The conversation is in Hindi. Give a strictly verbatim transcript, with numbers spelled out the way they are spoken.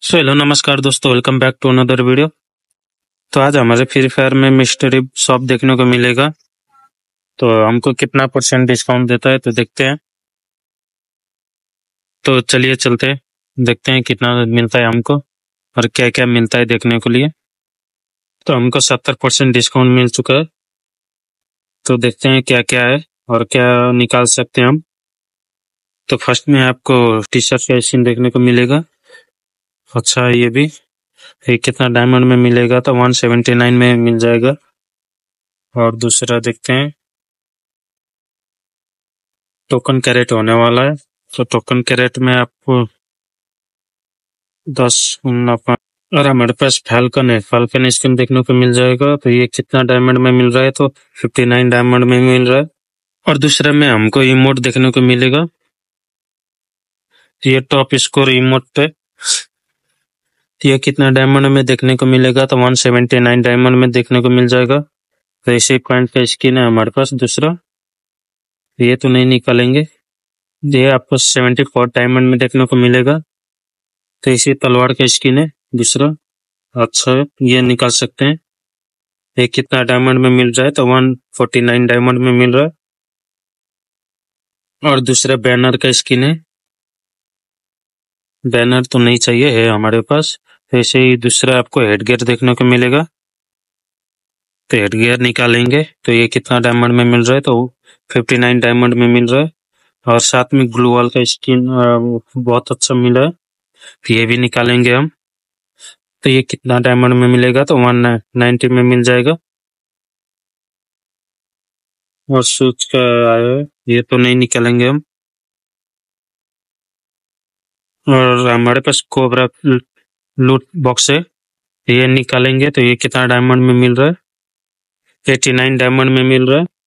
सो हेलो नमस्कार दोस्तों, welcome back to another video. तो आज हमारे फ्री फायर में मिस्ट्री शॉप देखने को मिलेगा। तो हमको कितना परसेंट डिस्काउंट देता है तो देखते हैं। तो चलिए चलते हैं, देखते हैं कितना मिलता है हमको और क्या क्या मिलता है देखने के लिए। तो हमको सत्तर परसेंट डिस्काउंट मिल चुका है। तो देखते हैं क्या क्या है और क्या निकाल सकते हैं हम। तो फर्स्ट में आपको टी शर्ट का स्किन देखने को मिलेगा। अच्छा है ये भी। ये कितना डायमंड में मिलेगा तो वन सेवेंटी नाइन में मिल जाएगा। और दूसरा देखते हैं, टोकन कैरेट होने वाला है। तो टोकन कैरेट में आपको दस मुनाफा। और हमारे पास फाल्कन है, फाल्कन स्किन देखने को मिल जाएगा। तो ये कितना डायमंड में मिल रहा है तो फिफ्टी नाइन डायमंड में मिल रहा है। और दूसरे में हमको इमोट देखने को मिलेगा। ये टॉप स्कोर इमोट है। ये कितना डायमंड में देखने को मिलेगा तो वन सेवेंटी नाइन डायमंड में देखने को मिल जाएगा। तो ऐसे पॉइंट का स्किन है हमारे पास दूसरा। ये तो नहीं निकालेंगे। ये आपको सेवेंटी फोर डायमंड में देखने को मिलेगा। तो इसी तलवार का स्किन है दूसरा। अच्छा है, ये निकाल सकते हैं। ये कितना डायमंड में मिल रहा है तो वन फोर्टी नाइन डायमंड में मिल रहा है। और दूसरा बैनर का स्किन है। बैनर तो नहीं चाहिए, है हमारे पास। ऐसे ही दूसरा आपको हेडगियर देखने को मिलेगा। तो हेडगियर निकालेंगे। तो ये कितना डायमंड में मिल रहा है तो फिफ्टी नाइन डायमंड में मिल रहा है। और साथ में ग्लू वॉल का स्किन बहुत अच्छा मिला है। ये भी निकालेंगे हम। तो ये कितना डायमंड में मिलेगा तो वन नाइन्टी में मिल जाएगा। और सूच का आया है, ये तो नहीं निकालेंगे हम। और हमारे पास कोबरा लूट बॉक्स है, ये निकालेंगे। तो ये कितना डायमंड में मिल रहा है, एटी नाइन डायमंड में मिल रहा है।